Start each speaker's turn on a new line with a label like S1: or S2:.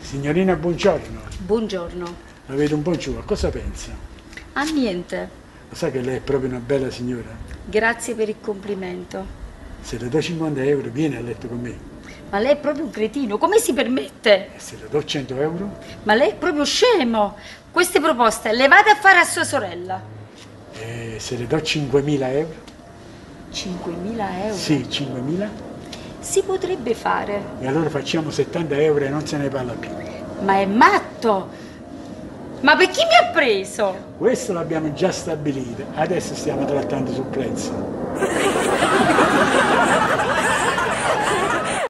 S1: Signorina, buongiorno.
S2: Buongiorno.
S1: La vedo un po' giù, a cosa pensa?
S2: Ah, niente.
S1: Lo sa che lei è proprio una bella signora?
S2: Grazie per il complimento.
S1: Se le do 50 euro, viene a letto con me.
S2: Ma lei è proprio un cretino, come si permette?
S1: E se le do 100 euro?
S2: Ma lei è proprio scemo. Queste proposte le vado a fare a sua sorella.
S1: E se le do 5.000 euro?
S2: 5.000 euro?
S1: Sì, 5.000.
S2: Si potrebbe fare.
S1: E allora facciamo 70 euro e non se ne parla più.
S2: Ma è matto. Ma per chi mi ha preso?
S1: Questo l'abbiamo già stabilito, adesso stiamo trattando sul prezzo.